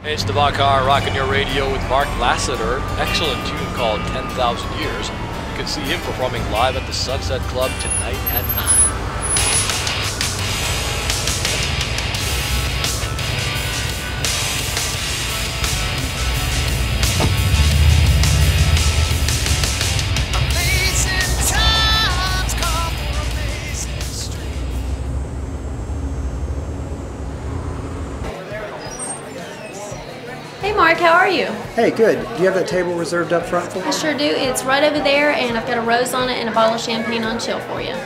It's the Car rocking your radio with Mark Lassiter. Excellent tune called 10,000 Years. You can see him performing live at the Sunset Club tonight at 9. Hey Mark, how are you? Hey, good. Do you have that table reserved up front for me? I sure do. It's right over there, and I've got a rose on it and a bottle of champagne on chill for you.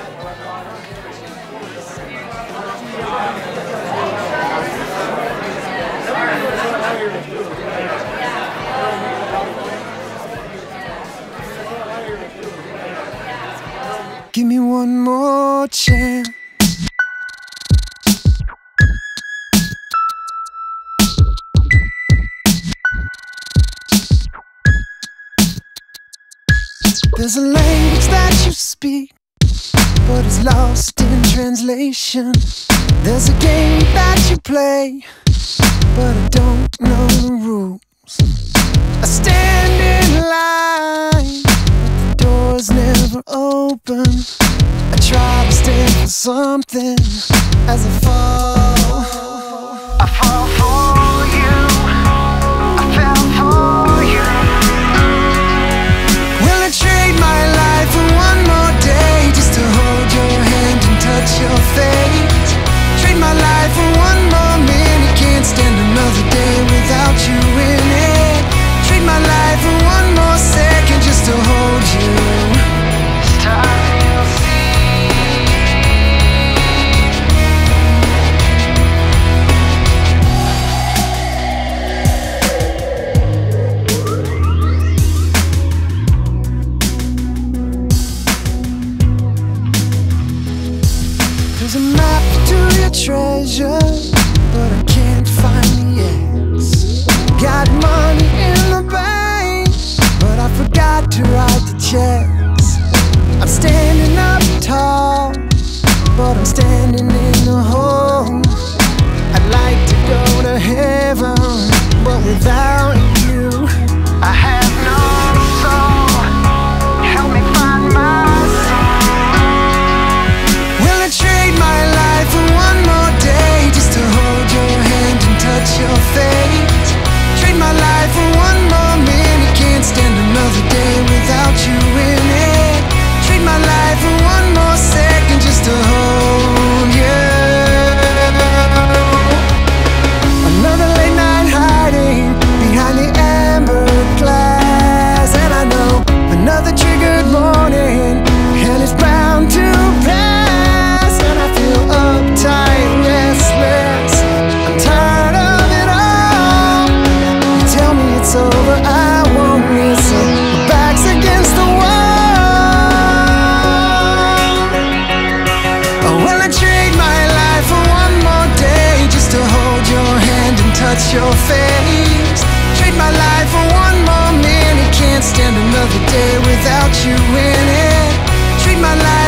Give me one more chance. There's a language that you speak, but it's lost in translation. There's a game that you play, but I don't know the rules. I stand in line, but the doors never open. I try to stand for something as I fall. I fall for you, I fell for you. Will I trade my life for one more day just to hold your hand and touch your fate? Trade my life for one more minute, can't stand another day without you in it. Trade my life for one more second just to hold you. It's time you'll see. There's a map to your treasure, but I can't find the X. Got money in the bank, but I forgot to write the checks. I'm standing up tall, but I'm standing in the hole. I'd like to go to heaven, but without you I have no soul. Help me find my soul. Will I trade my life for one more day just to hold your hand and touch your fate? Trade my life for one more minute, can't stand another day without you in it. Trade my life for one more second just to hold you. Another late night hiding behind the amber glass, and I know another triggered morning, and it's bound to pass. And I feel uptight, restless, I'm tired of it all. You tell me it's over, I won't listen. My back's against the wall. Oh, will I trade my life for one more day just to hold your hand and touch your face? Trade my life for one more minute, can't stand another day without you in it. Trade my life